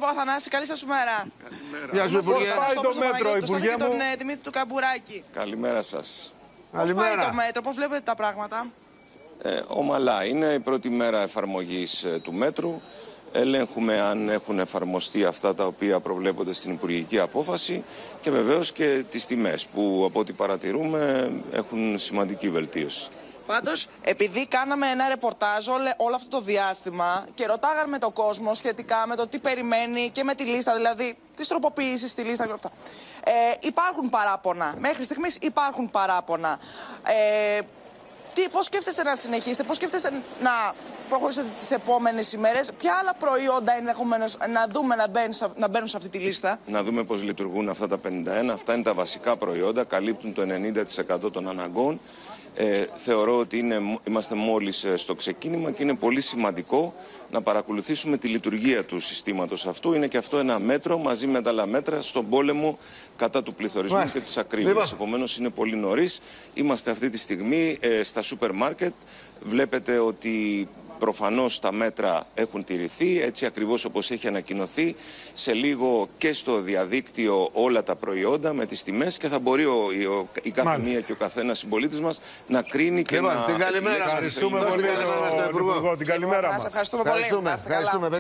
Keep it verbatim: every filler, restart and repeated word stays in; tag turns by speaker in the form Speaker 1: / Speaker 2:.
Speaker 1: Παπαθανάση, καλή σας μέρα.
Speaker 2: Γεια σου, Υπουργέ.
Speaker 3: Πώς πάει το μέτρο, Υπουργέ μου?
Speaker 1: Τον ε, Δημήτρη του Καμπουράκη.
Speaker 4: Καλημέρα σας.
Speaker 1: Πώς πάει το μέτρο, πώς βλέπετε τα πράγματα?
Speaker 4: Ε, ομαλά είναι η πρώτη μέρα εφαρμογής ε, του μέτρου. Ελέγχουμε αν έχουν εφαρμοστεί αυτά τα οποία προβλέπονται στην Υπουργική Απόφαση και βεβαίως και τις τιμές που από ό,τι παρατηρούμε έχουν σημαντική βελτίωση.
Speaker 1: Πάντως, επειδή κάναμε ένα ρεπορτάζ όλο, όλο αυτό το διάστημα και ρωτάγαμε τον κόσμο σχετικά με το τι περιμένει και με τη λίστα, δηλαδή τις τροποποιήσεις στη λίστα και όλα αυτά. Ε, υπάρχουν παράπονα. Μέχρι στιγμής υπάρχουν παράπονα. Ε, τι, πώς σκέφτεσαι να συνεχίσετε, πώς σκέφτεσαι να προχωρήσετε τις επόμενες ημέρες, ποια άλλα προϊόντα ενδεχομένως να δούμε να μπαίνουν, να μπαίνουν σε αυτή τη λίστα?
Speaker 4: Να δούμε πώς λειτουργούν αυτά τα πενήντα ένα. Αυτά είναι τα βασικά προϊόντα, καλύπτουν το ενενήντα τοις εκατό των αναγκών. Ε, θεωρώ ότι είναι, είμαστε μόλις στο ξεκίνημα και είναι πολύ σημαντικό να παρακολουθήσουμε τη λειτουργία του συστήματος αυτού. Είναι και αυτό ένα μέτρο μαζί με τα άλλα μέτρα στον πόλεμο κατά του πληθωρισμού Μάλιστα. και της ακρίβειας. Επομένως είναι πολύ νωρίς. Είμαστε αυτή τη στιγμή ε, στα σούπερ μάρκετ. Βλέπετε ότι προφανώς τα μέτρα έχουν τηρηθεί, έτσι ακριβώς όπως έχει ανακοινωθεί. Σε λίγο και στο διαδίκτυο όλα τα προϊόντα με τις τιμές και θα μπορεί ο, ο, η κάθε Μάλιστα. μία και ο καθένας συμπολίτης μας να κρίνει και, και να...
Speaker 2: Την καλημέρα.
Speaker 3: Ευχαριστούμε πολύ τον Υπουργό. Την καλημέρα μας.
Speaker 1: Ευχαριστούμε πολύ.